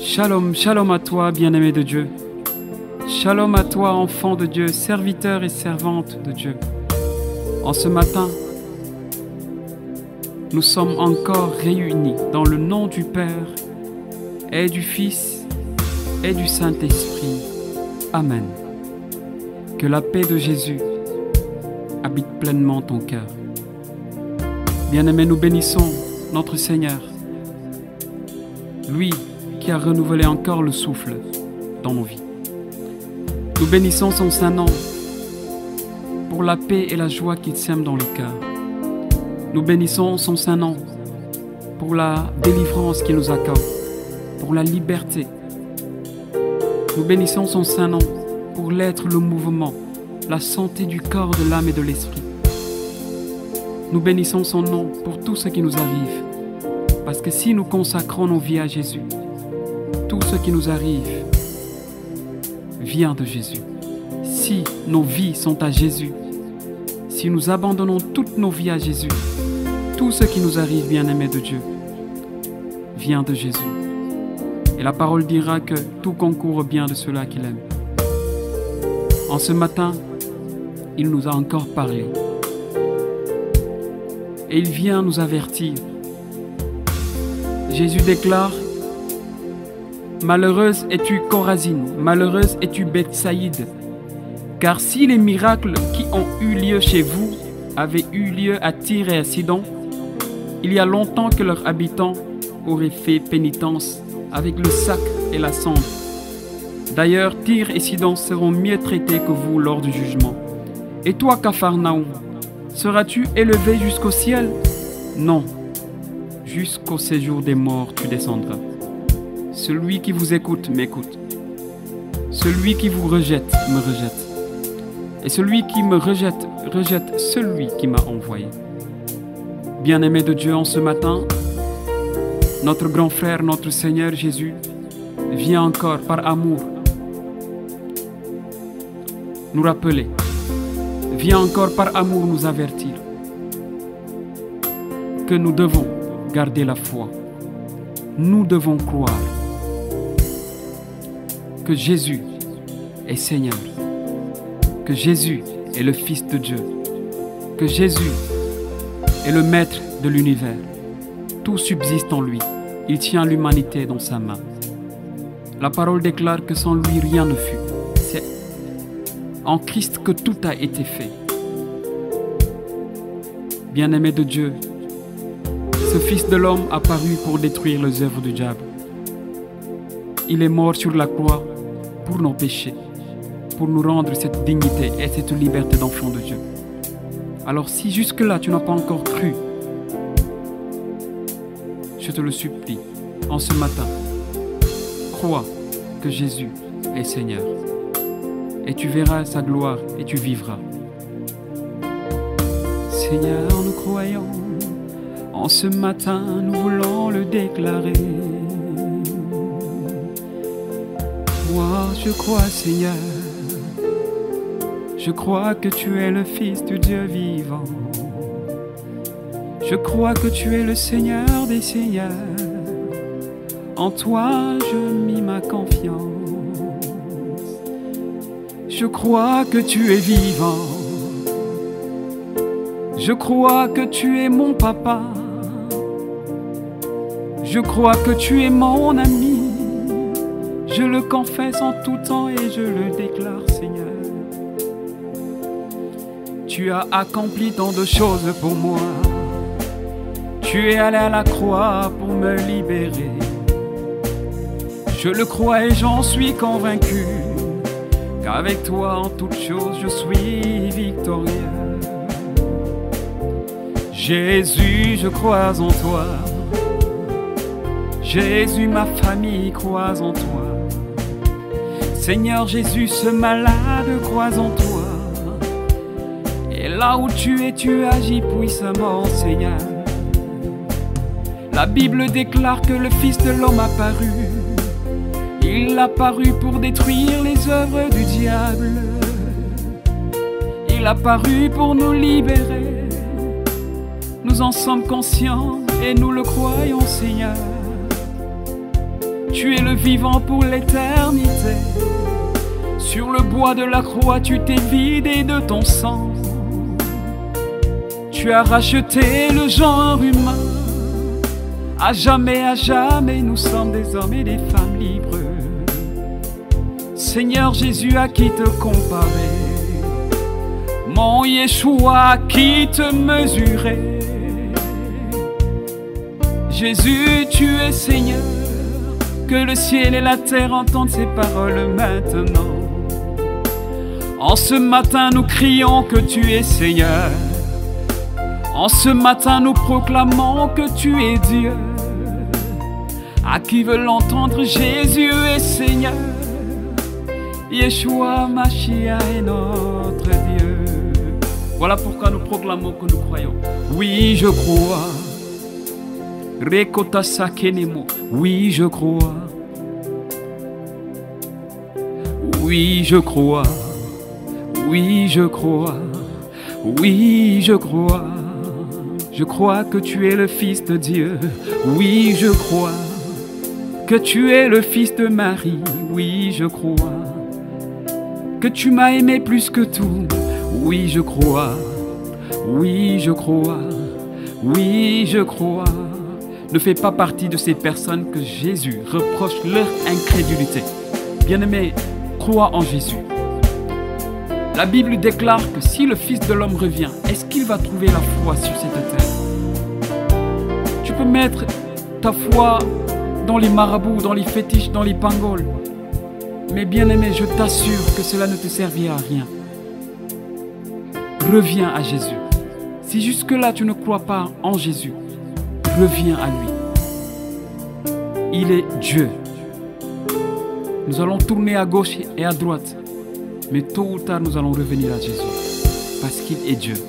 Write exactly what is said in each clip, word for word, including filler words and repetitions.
Shalom, shalom à toi, bien-aimé de Dieu. Shalom à toi, enfant de Dieu, serviteur et servante de Dieu. En ce matin, nous sommes encore réunis dans le nom du Père et du Fils et du Saint-Esprit. Amen. Que la paix de Jésus habite pleinement ton cœur. Bien-aimés, nous bénissons notre Seigneur, lui qui a renouvelé encore le souffle dans nos vies. Nous bénissons son Saint-Nom pour la paix et la joie qu'il sème dans le cœur. Nous bénissons son Saint-Nom pour la délivrance qu'il nous accorde, pour la liberté. Nous bénissons son Saint-Nom pour l'être, le mouvement, la santé du corps, de l'âme et de l'esprit. Nous bénissons son nom pour tout ce qui nous arrive, parce que si nous consacrons nos vies à Jésus, tout ce qui nous arrive vient de Jésus. Si nos vies sont à Jésus, si nous abandonnons toutes nos vies à Jésus, tout ce qui nous arrive, bien-aimés de Dieu, vient de Jésus. Et la parole dira que tout concourt au bien de ceux-là qu'il aime. En ce matin, il nous a encore parlé. Et il vient nous avertir. Jésus déclare: malheureuse es-tu Chorazine, malheureuse es-tu Bethsaïde, car si les miracles qui ont eu lieu chez vous avaient eu lieu à Tyr et à Sidon, il y a longtemps que leurs habitants auraient fait pénitence avec le sac et la cendre. D'ailleurs, Tyr et Sidon seront mieux traités que vous lors du jugement. Et toi, Capharnaüm, seras-tu élevé jusqu'au ciel? Non, jusqu'au séjour des morts tu descendras. Celui qui vous écoute m'écoute. Celui qui vous rejette me rejette. Et celui qui me rejette, rejette celui qui m'a envoyé. Bien-aimé de Dieu, en ce matin, notre grand frère, notre Seigneur Jésus, vient encore par amour nous rappeler, vient encore par amour nous avertir que nous devons garder la foi. Nous devons croire que Jésus est Seigneur, que Jésus est le Fils de Dieu, que Jésus est le Maître de l'univers. Tout subsiste en lui. Il tient l'humanité dans sa main. La parole déclare que sans lui rien ne fut. C'est en Christ que tout a été fait. Bien-aimé de Dieu, ce Fils de l'homme a paru pour détruire les œuvres du diable. Il est mort sur la croix pour nos péchés, pour nous rendre cette dignité et cette liberté d'enfant de Dieu. Alors si jusque-là tu n'as pas encore cru, je te le supplie, en ce matin, crois que Jésus est Seigneur. Et tu verras sa gloire et tu vivras. Seigneur, nous croyons, en ce matin, nous voulons le déclarer. Moi, je crois, Seigneur, je crois que tu es le Fils du Dieu vivant. Je crois que tu es le Seigneur des Seigneurs. En toi, je mis ma confiance. Je crois que tu es vivant. Je crois que tu es mon papa. Je crois que tu es mon ami. Je le confesse en tout temps et je le déclare, Seigneur. Tu as accompli tant de choses pour moi. Tu es allé à la croix pour me libérer. Je le crois et j'en suis convaincu qu'avec toi en toutes choses je suis victorieux. Jésus, je crois en toi. Jésus, ma famille croit en toi. Seigneur Jésus, ce malade croit en toi. Et là où tu es, tu agis puissamment, Seigneur. La Bible déclare que le Fils de l'homme a paru. Il a paru pour détruire les œuvres du diable. Il a paru pour nous libérer. Nous en sommes conscients et nous le croyons, Seigneur. tu es le vivant pour l'éternité. Sur le bois de la croix, tu t'es vidé de ton sang. Tu as racheté le genre humain. À jamais, à jamais, nous sommes des hommes et des femmes libres. Seigneur Jésus, à qui te comparer? Mon Yeshua, à qui te mesurer? Jésus, tu es Seigneur. Que le ciel et la terre entendent ces paroles maintenant. En ce matin, nous crions que tu es Seigneur. En ce matin, nous proclamons que tu es Dieu. À qui veut l'entendre, Jésus est Seigneur. Yeshua Mashiach est notre Dieu. Voilà pourquoi nous proclamons que nous croyons. Oui, je crois. Rekota Sakenemo. Oui, je crois. Oui, je crois. Oui, je crois. Oui, je crois. Je crois que tu es le Fils de Dieu. Oui, je crois que tu es le Fils de Marie. Oui, je crois que tu m'as aimé plus que tout. Oui, je crois. Oui, je crois. Oui, je crois. Ne fais pas partie de ces personnes que Jésus reproche leur incrédulité. Bien-aimé, crois en Jésus. La Bible déclare que si le Fils de l'homme revient, est-ce qu'il va trouver la foi sur cette terre? Tu peux mettre ta foi dans les marabouts, dans les fétiches, dans les pangols. Mais bien-aimé, je t'assure que cela ne te servira à rien. Reviens à Jésus. Si jusque-là tu ne crois pas en Jésus, reviens à lui. Il est Dieu. Nous allons tourner à gauche et à droite. Mais tôt ou tard, nous allons revenir à Jésus. Parce qu'il est Dieu.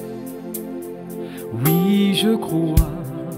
Oui, je crois.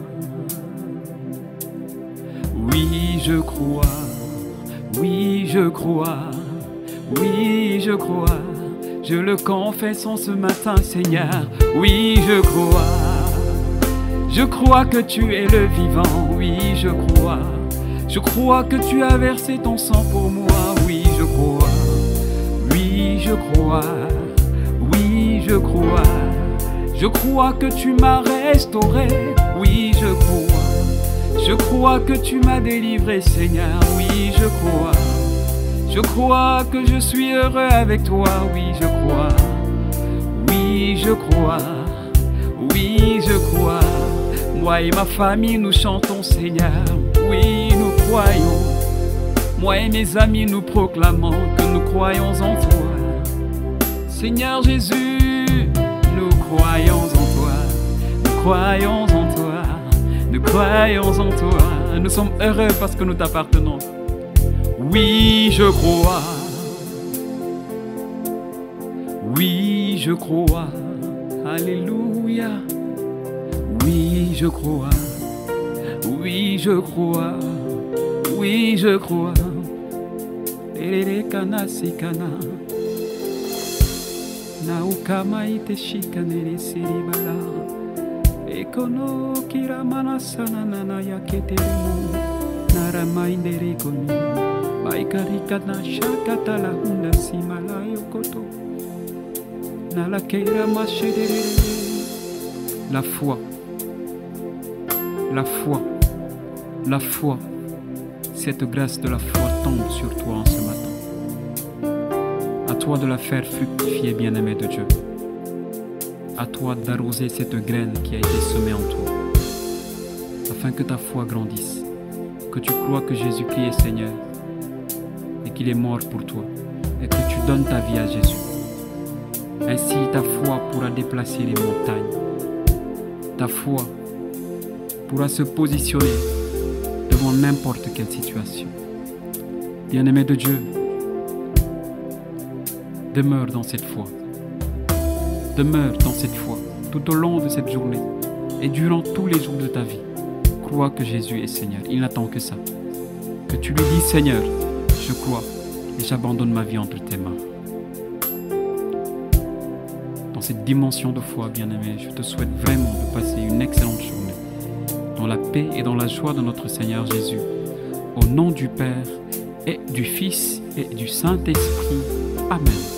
Oui, je crois. Oui, je crois. Oui, je crois. Je le confesse en ce matin, Seigneur. Oui, je crois. Je crois que tu es le vivant. Oui, je crois. Je crois que tu as versé ton sang pour moi. Oui, je crois. Oui, je crois. Oui, je crois. Je crois que tu m'as restauré. Oui, je crois. Je crois que tu m'as délivré, Seigneur. Oui, je crois. Je crois que je suis heureux avec toi. Oui, je crois. Oui, je crois. Oui, je crois. Moi et ma famille, nous chantons, Seigneur. Oui, nous croyons. Moi et mes amis, nous proclamons que nous croyons en toi. Seigneur Jésus, nous croyons en toi. Nous croyons en toi. Nous croyons en toi. Nous sommes heureux parce que nous t'appartenons. Oui, je crois. Oui, je crois. Alléluia. Oui, je crois. Oui, je crois. Oui, je crois. Erere kana sikana. Na ukama ite shikanere siribala. Ekono kiramana sana nana yaketeremu. Nara maindere koni. Baikarika na shakata la hunda simala yokoto. Nala keira mashedere. La foi. La foi. La foi. Cette grâce de la foi tombe sur toi en ce matin. À toi de la faire fructifier, bien-aimé de Dieu. À toi d'arroser cette graine qui a été semée en toi. Afin que ta foi grandisse. Que tu crois que Jésus-Christ est Seigneur. Et qu'il est mort pour toi. Et que tu donnes ta vie à Jésus. Ainsi ta foi pourra déplacer les montagnes. Ta foi pourra se positionner devant n'importe quelle situation. Bien-aimé de Dieu, demeure dans cette foi. Demeure dans cette foi tout au long de cette journée et durant tous les jours de ta vie. Crois que Jésus est Seigneur. Il n'attend que ça. Que tu lui dis, Seigneur, je crois et j'abandonne ma vie entre tes mains. Dans cette dimension de foi, bien-aimé, je te souhaite vraiment de passer une excellente journée dans la paix et dans la joie de notre Seigneur Jésus, Au nom du Père et du Fils et du Saint-Esprit. Amen.